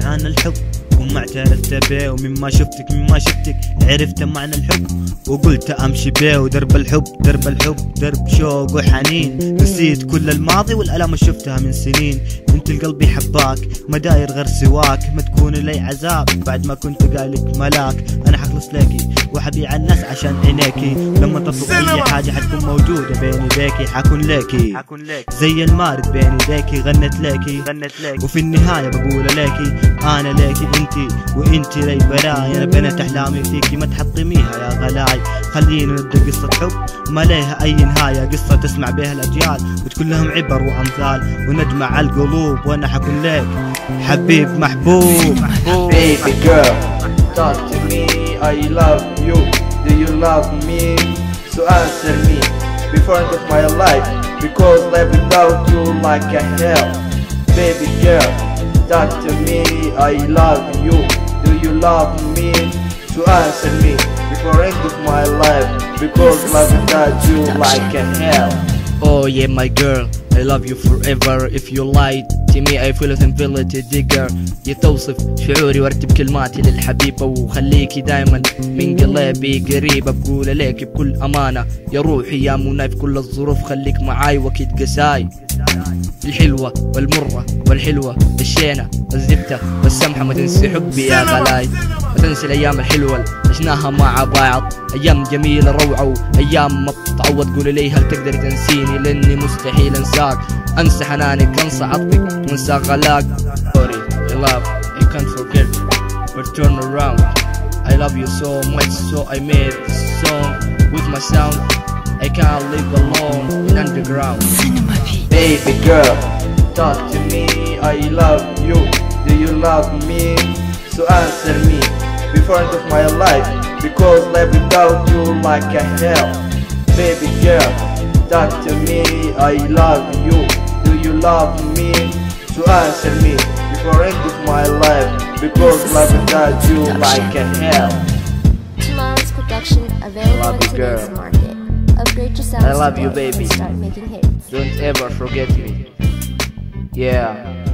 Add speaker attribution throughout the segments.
Speaker 1: عن الحب وما اعترفت بيه، ومما شفتك عرفت معنى الحب وقلت امشي بيه. ودرب الحب درب شوق وحنين، نسيت كل الماضي والالام اللي شفتها من سنين. انت القلب يحباك ما داير غير سواك، ما تكون لي عذاب بعد ما كنت قايلك ملاك. انا حخلص ليكي وحبيع الناس عشان عينيكي، لما تطلب اي حاجه حتكون موجوده بين يديكي. حكون ليكي زي المارد بين يديكي، غنت ليكي وفي النهايه بقول ليكي انا ليكي انتي وانتي لي براي. انا بنت احلامي فيكي ما تحطميها يا غلاي. خلينا نبدا قصه حب ما ليها اي نهايه، قصه تسمع بها الاجيال وتكون لهم عبر وامثال ونجمع على القلوب. وانا حكون لك حبيب محبوب.
Speaker 2: Baby girl, talk to me, I love you. Do you love me? So answer me before end of my life, because life without you like a hell. Baby girl, talk to me, I love you. Do you love me? So answer me before end of my life, because life without you like a hell.
Speaker 3: Oh yeah my girl, I love you forever. If you lied to me I feel a infinity digger. يتوصف شعوري وارتب كلماتي للحبيبة، وخليكي دايما من قلبي قريبة. بقول ليك بكل امانة يا روحي يا مناي، في كل الظروف خليك معاي واكيد قساي. الحلوة والمرة والحلوة الشينة الزبدة والسمحة، ما تنسي حبي يا غلاي. ما تنسي الايام الحلوة اللي عشناها مع بعض، ايام جميلة روعة وايام ما بتتعوض. قولي لي هل تقدري تنسيني لاني مستحيل انساك. انسى حنانك انسى عطفك وانسى غلاك. Sorry I love I can't forget or turn around. I love you so much so I made this song with my sound. I can't live alone in underground.
Speaker 2: Baby girl, talk to me, I love you. Do you love me? So answer me before end of my life, because life without you like a hell. Baby girl, talk to me, I love you. Do you love me? So answer me before end of my life, because life without you like a hell.
Speaker 4: Tomorrow's production available in today's market. Upgrade your sound.
Speaker 3: I love you baby,
Speaker 4: start making hits.
Speaker 3: don't ever forget me. Yeah,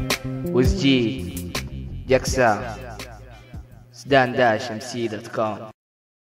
Speaker 3: with G Jaxa, SdanDashMC.com.